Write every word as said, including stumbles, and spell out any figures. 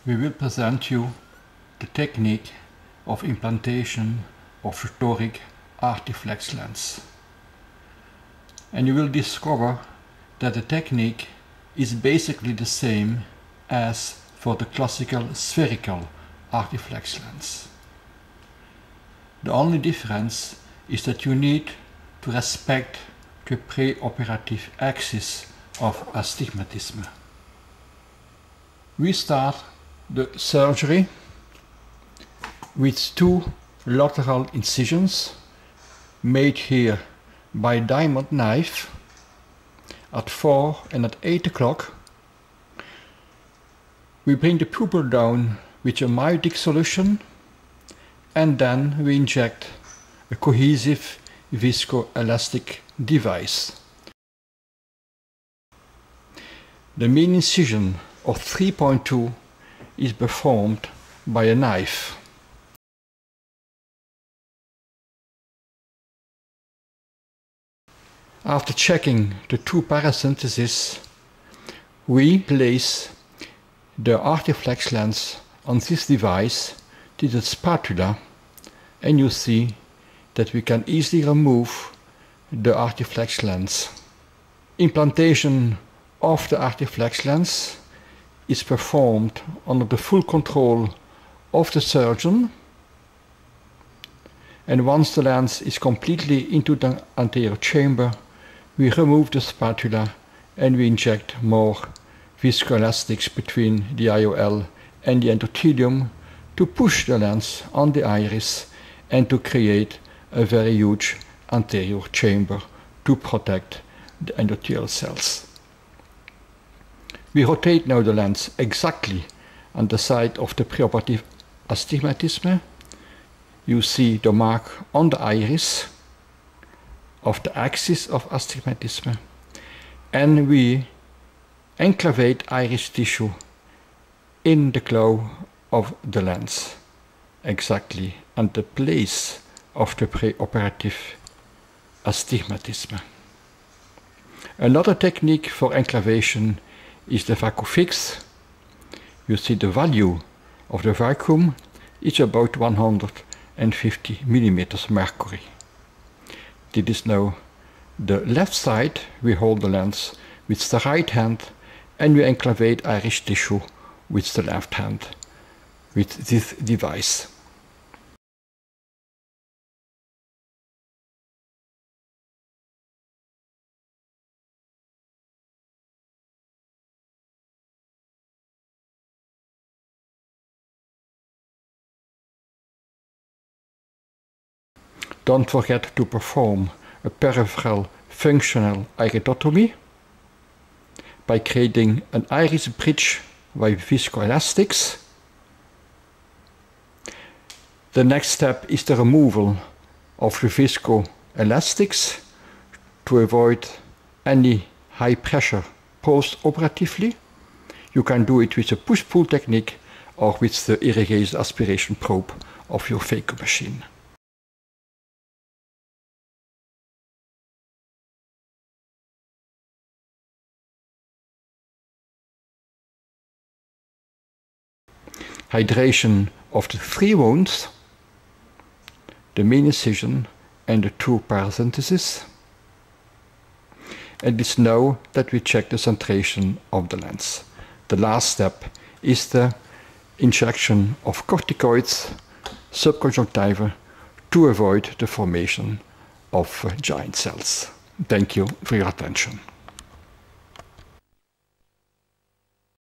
we will present you the technique of implantation of the Toric Artiflex lens. And you will discover that the technique is basically the same as for the classical spherical Artiflex lens. The only difference is that you need to respect the preoperative axis of astigmatism. We start the surgery with two lateral incisions made here by diamond knife at four and at eight o'clock. We bring the pupil down with a myotic solution and then we inject a cohesive viscoelastic device. The main incision of three point two is performed by a knife. After checking the two paracenteses, we place the Artiflex lens on this device, this is a spatula, and you see that we can easily remove the Artiflex lens. Implantation of the Artiflex lens is performed under the full control of the surgeon, and once the lens is completely into the anterior chamber, we remove the spatula and we inject more viscoelastics between the I O L and the endothelium to push the lens on the iris and to create a very huge anterior chamber to protect the endothelial cells. We rotate now the lens exactly on the side of the preoperative astigmatism. You see the mark on the iris of the axis of astigmatism, and we enclavate iris tissue in the claw of the lens, exactly at the place of the preoperative astigmatism. Another technique for enclavation is the VacuFix. You see the value of the vacuum is about one hundred fifty millimeters mercury. This is now the left side. We hold the lens with the right hand and we enclavate iris tissue with the left hand with this device. Don't forget to perform a peripheral functional iridotomy by creating an iris bridge by viscoelastics. The next step is the removal of the viscoelastics to avoid any high pressure post-operatively. You can do it with a push-pull technique or with the irrigated aspiration probe of your vacuum machine. Hydration of the three wounds, the main incision and the two paracenteses. And it's now that we check the centration of the lens. The last step is the injection of corticoids subconjunctiva to avoid the formation of uh, giant cells. Thank you for your attention.